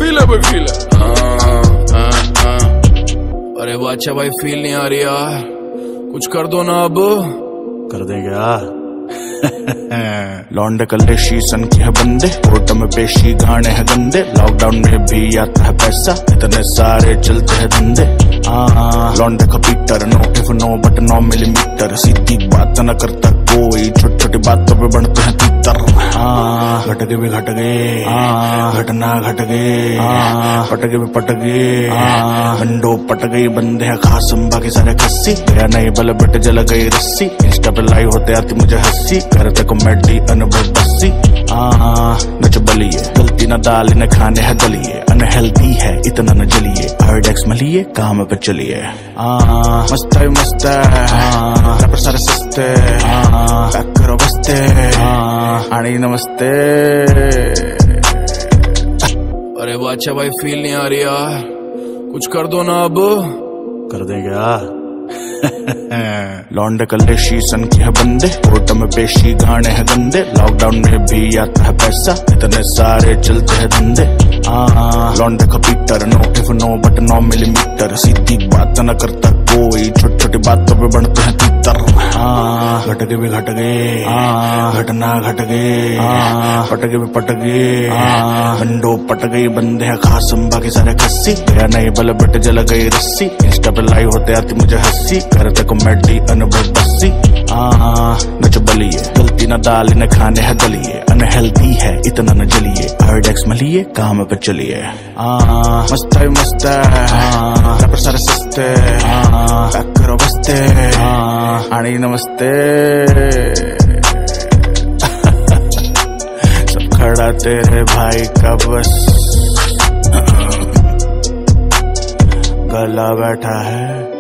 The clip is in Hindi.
फील है भाई, फील है। अरे बादशाह भाई फील नहीं आ रही यार, कुछ कर दो ना अब। कर दे क्या? लौंडे कल्ले शीशन के है बंदे, कोर्ट में पेशी गाने हैं गंदे, लॉकडाउन में भी आता है पैसा, इतने सारे चलते हैं धंधे। लौंडे का Peter, no if no but 9 millimetre, सीधी बात न करता कोई, छोटी छोटी बातों पे बनते हैं तीतर। घट गए भी घट गए, घटना घट गए, पट गए भी पट गए, बंडो पट गई, बंदे हैं खास बाकी सारे खस्सी, गया नहीं बल बट जल गई रस्सी, इंस्टा पे लाइव होते आती मुझे हंसी, करते कॉमेडी अनुभव बस्सी। नच बलिए, गलती न दाल न खाने है दलिए, अनहेल्दी है इतना न जलिए, आयोडेक्स मलिए काम पे चलिए। मस्त है मस्त है, रैपर सारे सस्ते, पैक करो बस्ते, आनी नमस्ते। अरे बादशाह भाई फील नहीं आ रही यार, कुछ कर दो ना अब। कर दे क्या? लौंडे कल्ले शीशन के है बंदे, कोर्ट में पेशी गाने हैं गंदे, लॉकडाउन में भी आता है पैसा, इतने सारे चलते हैं धंधे। लौंडे का Peter, no if no but 9 millimetre, सीधी बात न करता कोई, छोटी छोटी बातों पे बनते हैं तीतर। घट गए भी घट गए, घटना घट गए, पट गए भी पट गए, बंडो पट गई, बंदे हैं खास बाकी सारे खस्सी, गया नहीं बल बट जल गई रस्सी, इंस्टा पे लाइव होते आती मुझे हंसी, करते कॉमेडी अनुभव बस्सी। नच बलिए, गलती न दाल न खाने है दलिए, अनहेल्दी है इतना न जलिए, आयोडेक्स मलिए काम पे चलिए। मस्त है मस्त है, रैपर सारे सस्ते, पैक करो बस्ते, आनी नमस्ते। सब खड़ा तेरे भाई का बस, गला बैठा है